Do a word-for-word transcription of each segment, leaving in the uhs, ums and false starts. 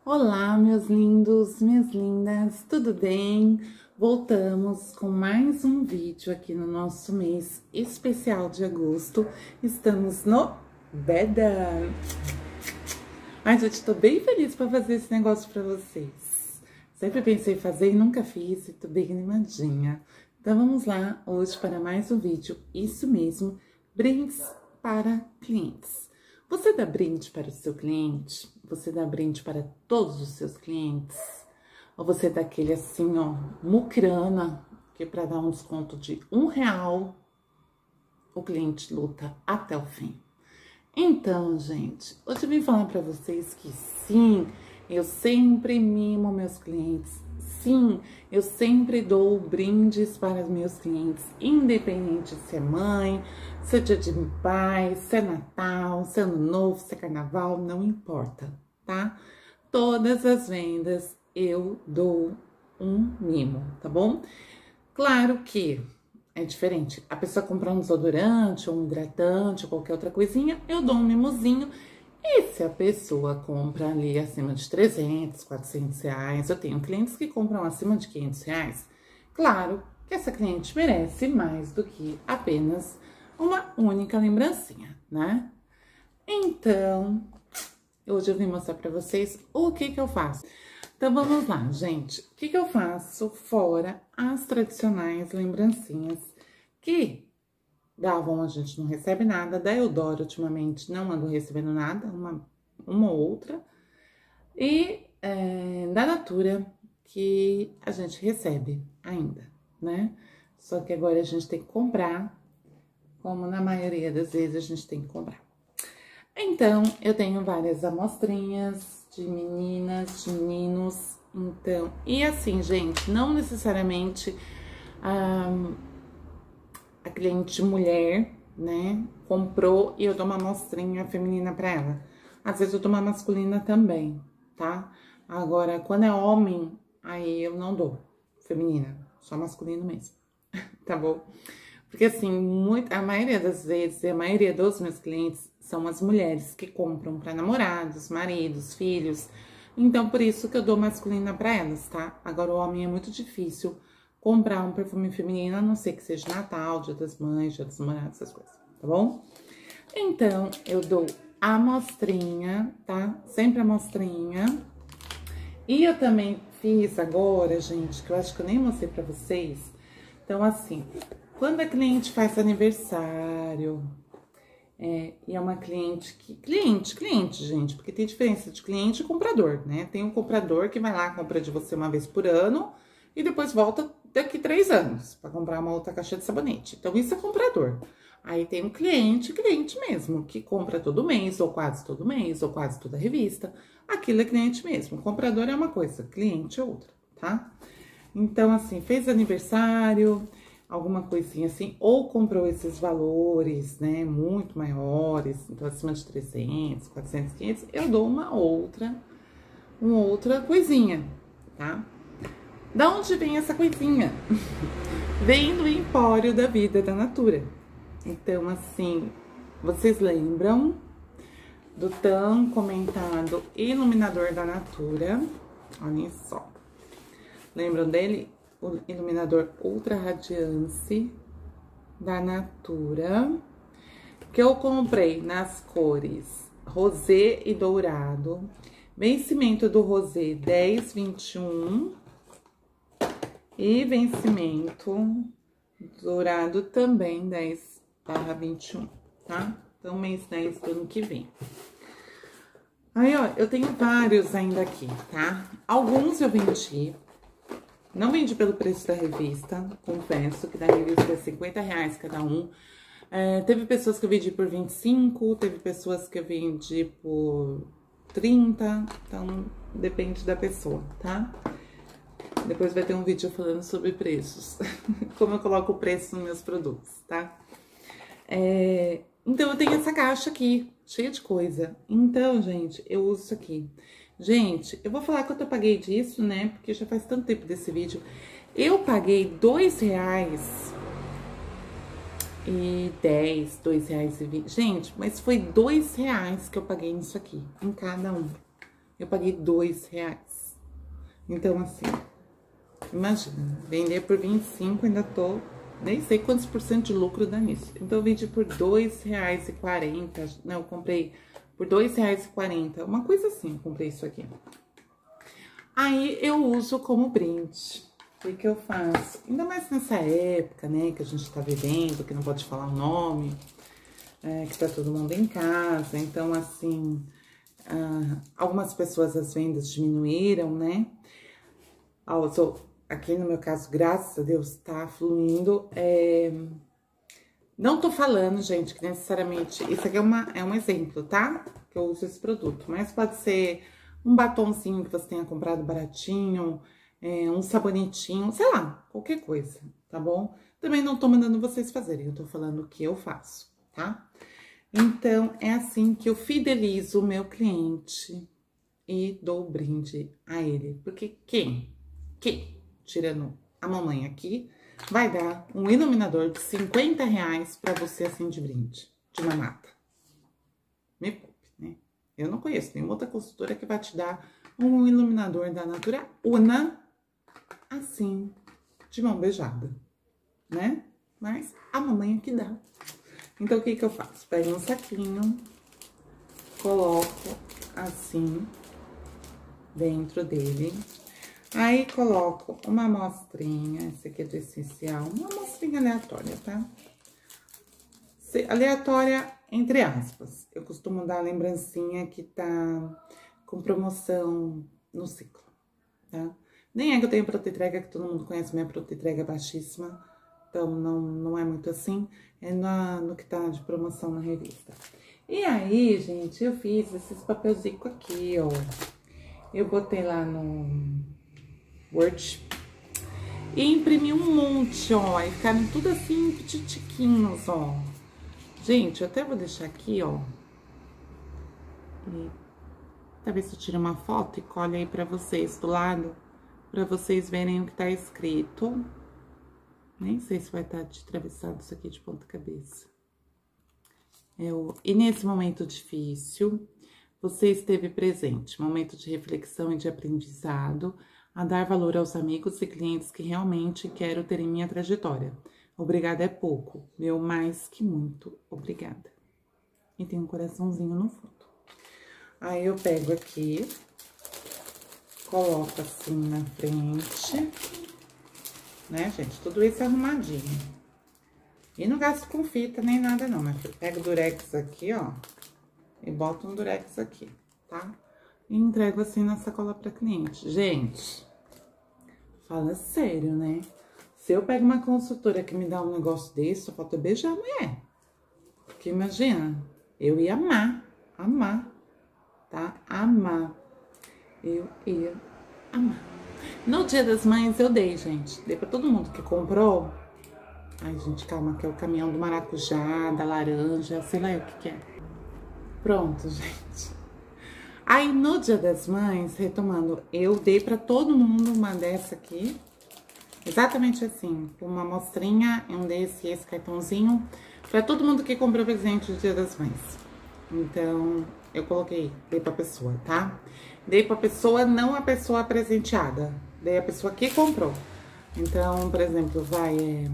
Olá, meus lindos, minhas lindas, tudo bem? Voltamos com mais um vídeo aqui no nosso mês especial de agosto. Estamos no Beda. Ai, gente, tô bem feliz para fazer esse negócio para vocês. Sempre pensei em fazer e nunca fiz, e tô bem animadinha. Então vamos lá, hoje para mais um vídeo, isso mesmo, brindes para clientes. Você dá brinde para o seu cliente? Você dá brinde para todos os seus clientes? Ou você dá aquele assim, ó, mucrana, que para dar um desconto de um real, o cliente luta até o fim? Então, gente, hoje eu vim falar para vocês que sim, eu sempre mimo meus clientes. Sim, eu sempre dou brindes para os meus clientes, independente se é mãe, se é dia de pai, se é Natal, se é Ano Novo, se é Carnaval, não importa, tá? Todas as vendas eu dou um mimo, tá bom? Claro que é diferente. A pessoa comprar um desodorante, ou um hidratante, ou qualquer outra coisinha, eu dou um mimozinho. E se a pessoa compra ali acima de trezentos, quatrocentos reais, eu tenho clientes que compram acima de quinhentos reais, claro que essa cliente merece mais do que apenas uma única lembrancinha, né? Então, hoje eu vim mostrar pra vocês o que que eu faço. Então, vamos lá, gente. O que que eu faço fora as tradicionais lembrancinhas que davam, a gente não recebe nada. Da Eudora, ultimamente, não ando recebendo nada, uma, uma ou outra. E é, da Natura, que a gente recebe ainda, né? Só que agora a gente tem que comprar, como na maioria das vezes a gente tem que comprar. Então, eu tenho várias amostrinhas de meninas, de meninos, então... E assim, gente, não necessariamente... Ah, a cliente mulher, né, comprou e eu dou uma amostrinha feminina pra ela. Às vezes eu dou uma masculina também, tá? Agora, quando é homem, aí eu não dou feminina, só masculino mesmo, tá bom? Porque assim, muito, a maioria das vezes, e a maioria dos meus clientes são as mulheres que compram pra namorados, maridos, filhos. Então, por isso que eu dou masculina pra elas, tá? Agora, o homem é muito difícil comprar um perfume feminino, a não ser que seja Natal, Dia das Mães, Dia dos Namorados, essas coisas, tá bom? Então, eu dou a amostrinha, tá? Sempre a amostrinha. E eu também fiz agora, gente, que eu acho que eu nem mostrei pra vocês. Então, assim, quando a cliente faz aniversário, é, e é uma cliente que... Cliente, cliente, gente, porque tem diferença de cliente e comprador, né? Tem um comprador que vai lá, compra de você uma vez por ano, e depois volta daqui três anos para comprar uma outra caixa de sabonete. Então, isso é comprador. Aí tem um cliente, cliente mesmo, que compra todo mês, ou quase todo mês, ou quase toda revista. Aquilo é cliente mesmo. Comprador é uma coisa, cliente é outra, tá? Então, assim, fez aniversário, alguma coisinha assim, ou comprou esses valores, né, muito maiores, então acima de trezentos, quatrocentos, quinhentos, eu dou uma outra, uma outra coisinha, tá? Da onde vem essa coisinha? Vem do Empório da Vida da Natura. Então, assim, vocês lembram do tão comentado iluminador da Natura? Olhem só. Lembram dele? O iluminador Ultra Radiance da Natura, que eu comprei nas cores rosé e dourado. Vencimento do rosé dez vinte e um. E vencimento dourado também dez barra vinte e um, tá? Então, mês dez do ano que vem. Aí, ó, eu tenho vários ainda aqui, tá? Alguns eu vendi. Não vendi pelo preço da revista, confesso que da revista é cinquenta reais cada um. É, teve pessoas que eu vendi por vinte e cinco, teve pessoas que eu vendi por trinta, então depende da pessoa, tá? Depois vai ter um vídeo falando sobre preços, como eu coloco o preço nos meus produtos, tá? É, então, eu tenho essa caixa aqui, cheia de coisa. Então, gente, eu uso isso aqui. Gente, eu vou falar quanto eu paguei disso, né? Porque já faz tanto tempo desse vídeo. Eu paguei dois reais e dez, dois reais e vinte. Gente, mas foi dois reais que eu paguei nisso aqui, em cada um. eu paguei dois reais. Então, assim, imagina, vender por vinte e cinco, ainda tô, nem sei quantos por cento de lucro dá nisso. Então, eu vendi por dois reais e quarenta, não, eu comprei por dois reais e quarenta, uma coisa assim, eu comprei isso aqui. Aí, eu uso como brinde. O que que eu faço? Ainda mais nessa época, né, que a gente tá vivendo, que não pode falar o nome, é, que tá todo mundo em casa. Então, assim, ah, algumas pessoas as vendas diminuíram, né? Also, aqui no meu caso, graças a Deus, tá fluindo. É... Não tô falando, gente, que necessariamente... Isso aqui é, uma, é um exemplo, tá? Que eu uso esse produto. Mas pode ser um batonzinho que você tenha comprado baratinho, é, um sabonetinho, sei lá, qualquer coisa, tá bom? Também não tô mandando vocês fazerem, eu tô falando o que eu faço, tá? Então, é assim que eu fidelizo o meu cliente e dou o brinde a ele. Porque quem, quem, tirando a mamãe aqui, vai dar um iluminador de cinquenta reais pra você, assim, de brinde, de mamata? Me poupe, né? Eu não conheço nenhuma outra consultora que vai te dar um iluminador da Natura Una, assim, de mão beijada, né? Mas a mamãe aqui dá. Então, o que que eu faço? Pego um saquinho, coloco assim dentro dele. Aí, coloco uma amostrinha, esse aqui é do essencial, uma amostrinha aleatória, tá? Aleatória, entre aspas. Eu costumo dar a lembrancinha que tá com promoção no ciclo, tá? Nem é que eu tenho pronto-entrega, que todo mundo conhece, minha pronto-entrega é baixíssima. Então, não, não é muito assim, é na, no que tá de promoção na revista. E aí, gente, eu fiz esses papelzinhos aqui, ó. Eu botei lá no Word e imprimi um monte, ó. E ficaram tudo assim, petitiquinhos, ó. Gente, eu até vou deixar aqui, ó. E talvez eu tire uma foto e colhe aí pra vocês do lado, pra vocês verem o que tá escrito. Nem sei se vai estar de atravessado isso aqui de ponta cabeça. Eu, e nesse momento difícil, você esteve presente, momento de reflexão e de aprendizado, a dar valor aos amigos e clientes que realmente quero ter em minha trajetória. Obrigada é pouco, meu mais que muito obrigada. E tem um coraçãozinho no fundo. Aí eu pego aqui, coloco assim na frente, né, gente? Tudo isso é arrumadinho. E não gasto com fita nem nada, não, mas pego o durex aqui, ó, e boto um durex aqui, tá? E entrego assim na sacola pra cliente. Gente, fala sério, né? Se eu pego uma consultora que me dá um negócio desse, só falta beijar a mulher. Porque imagina, eu ia amar, amar, tá? Amar. Eu ia amar. No Dia das Mães eu dei, gente. Dei pra todo mundo que comprou. Ai, gente, calma, que é o caminhão do maracujá, da laranja, sei lá o que que é. Pronto, gente. Aí, no Dia das Mães, retomando, eu dei pra todo mundo uma dessa aqui. Exatamente assim, uma amostrinha, um desse e esse cartãozinho. Pra todo mundo que comprou presente no Dia das Mães. Então, eu coloquei, dei pra pessoa, tá? Dei pra pessoa, não a pessoa presenteada. Dei a pessoa que comprou. Então, por exemplo, vai... É...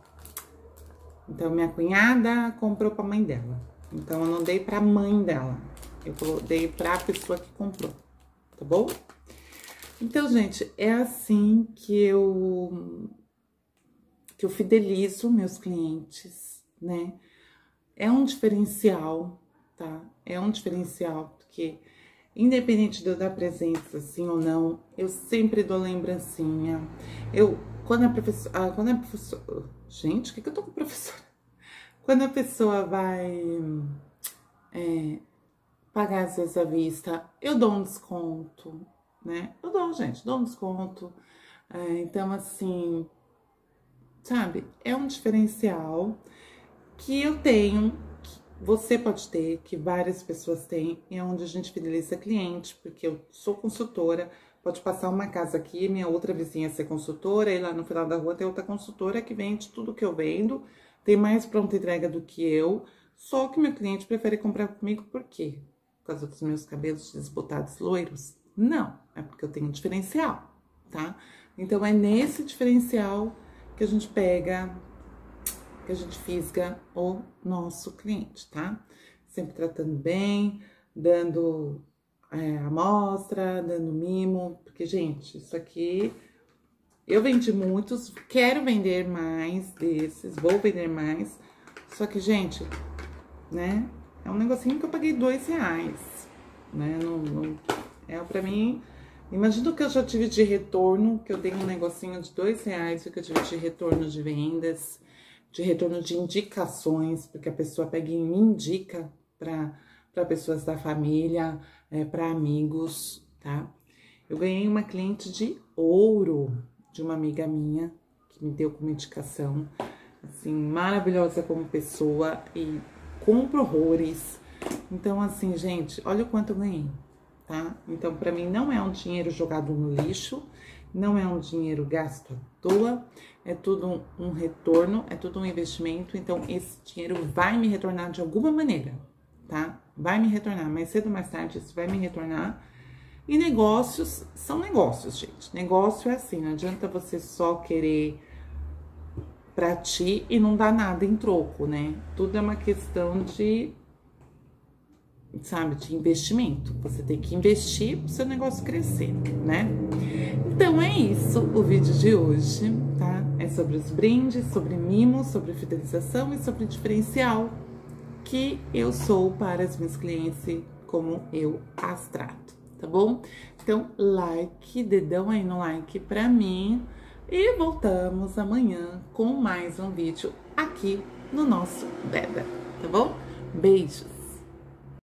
Então, minha cunhada comprou pra mãe dela. Então, eu não dei pra mãe dela. Eu dei pra pessoa que comprou, tá bom? Então, gente, é assim que eu... Que eu fidelizo meus clientes, né? É um diferencial, tá? É um diferencial, porque... Independente de eu dar presença, assim ou não, eu sempre dou lembrancinha. Eu, quando a professora... Ah, quando a professora... Gente, o que que eu tô com a professora? Quando a pessoa vai é, pagar às vezes à vista, eu dou um desconto, né? Eu dou, gente, dou um desconto. É, então, assim, sabe? É um diferencial que eu tenho... Você pode ter, que várias pessoas têm, e é onde a gente fideliza cliente, porque eu sou consultora, pode passar uma casa aqui, minha outra vizinha ser consultora, e lá no final da rua tem outra consultora que vende tudo que eu vendo, tem mais pronta entrega do que eu, só que meu cliente prefere comprar comigo, por quê? por causa dos meus cabelos desbotados loiros? Não, é porque eu tenho um diferencial, tá? Então, é nesse diferencial que a gente pega, que a gente fisga o nosso cliente, tá? Sempre tratando bem, dando é, amostra, dando mimo, porque, gente, isso aqui... Eu vendi muitos, quero vender mais desses, vou vender mais. Só que, gente, né? É um negocinho que eu paguei dois reais, né? Não, não, é pra mim... Imagina o que eu já tive de retorno, que eu dei um negocinho de dois reais, o que eu tive de retorno de vendas, de retorno de indicações, porque a pessoa pega e me indica pra, pra pessoas da família, é, pra amigos, tá? Eu ganhei uma cliente de ouro, de uma amiga minha, que me deu como indicação, assim, maravilhosa como pessoa e compro horrores. Então, assim, gente, olha o quanto eu ganhei, tá? Então, pra mim, não é um dinheiro jogado no lixo, não é um dinheiro gasto à toa, é tudo um, um retorno, é tudo um investimento. Então, esse dinheiro vai me retornar de alguma maneira, tá? Vai me retornar, mais cedo ou mais tarde, isso vai me retornar. E negócios são negócios, gente. Negócio é assim, não adianta você só querer pra ti e não dar nada em troco, né? Tudo é uma questão de, sabe, de investimento. Você tem que investir pro seu negócio crescer, né? Então é isso o vídeo de hoje, tá? É sobre os brindes, sobre mimos, sobre fidelização e sobre diferencial que eu sou para as minhas clientes, como eu as trato. Tá bom? Então, like, dedão aí no like pra mim. E voltamos amanhã com mais um vídeo aqui no nosso Veda, tá bom? Beijos!